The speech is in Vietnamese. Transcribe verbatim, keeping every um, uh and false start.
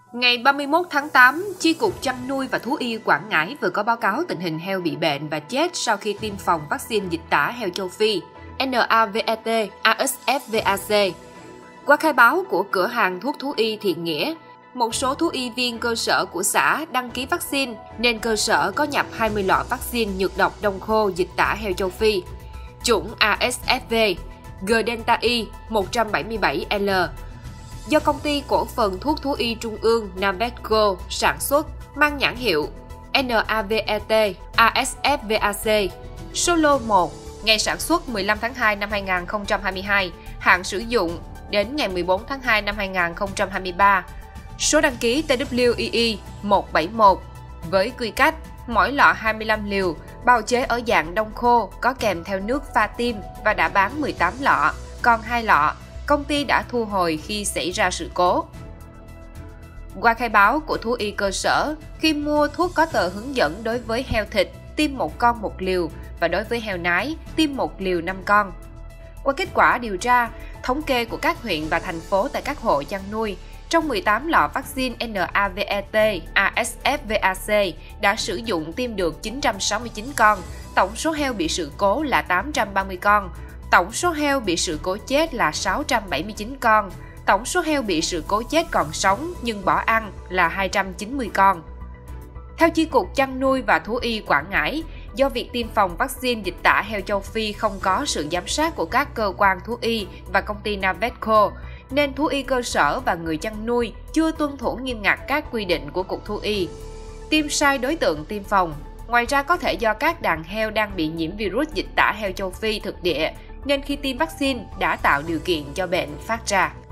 Ngày ba mươi mốt tháng tám, Chi cục Chăn nuôi và Thú y Quảng Ngãi vừa có báo cáo tình hình heo bị bệnh và chết sau khi tiêm phòng vaccine dịch tả heo châu Phi Navet A S F V A C. Qua khai báo của cửa hàng thuốc thú y Thiện Nghĩa, một số thú y viên cơ sở của xã đăng ký vaccine nên cơ sở có nhập hai mươi lọ vaccine nhược độc đông khô dịch tả heo châu Phi, chủng A S F V, G Delta I một trăm bảy mươi bảy L, do công ty cổ phần thuốc thú y Trung ương Navetco sản xuất, mang nhãn hiệu Navet A S F V A C, số lô một, ngày sản xuất mười lăm tháng hai năm hai nghìn không trăm hai mươi hai, hạn sử dụng đến ngày mười bốn tháng hai năm hai nghìn không trăm hai mươi ba, số đăng ký T W I I một bảy một, với quy cách mỗi lọ hai mươi lăm liều, bào chế ở dạng đông khô, có kèm theo nước pha tiêm và đã bán mười tám lọ, còn hai lọ công ty đã thu hồi khi xảy ra sự cố. Qua khai báo của thú y cơ sở, khi mua thuốc có tờ hướng dẫn đối với heo thịt tiêm một con một liều và đối với heo nái tiêm một liều năm con. Qua kết quả điều tra, thống kê của các huyện và thành phố tại các hộ chăn nuôi, trong mười tám lọ vaccine Navet A S F V A C đã sử dụng tiêm được chín trăm sáu mươi chín con, tổng số heo bị sự cố là tám trăm ba mươi con, tổng số heo bị sự cố chết là sáu trăm bảy mươi chín con, tổng số heo bị sự cố chết còn sống nhưng bỏ ăn là hai trăm chín mươi con. Theo Chi cục Chăn nuôi và Thú y Quảng Ngãi, do việc tiêm phòng vaccine dịch tả heo châu Phi không có sự giám sát của các cơ quan thú y và công ty Navetco, nên thú y cơ sở và người chăn nuôi chưa tuân thủ nghiêm ngặt các quy định của Cục Thú y. Tiêm sai đối tượng tiêm phòng. Ngoài ra có thể do các đàn heo đang bị nhiễm virus dịch tả heo châu Phi thực địa, nên khi tiêm vaccine đã tạo điều kiện cho bệnh phát ra.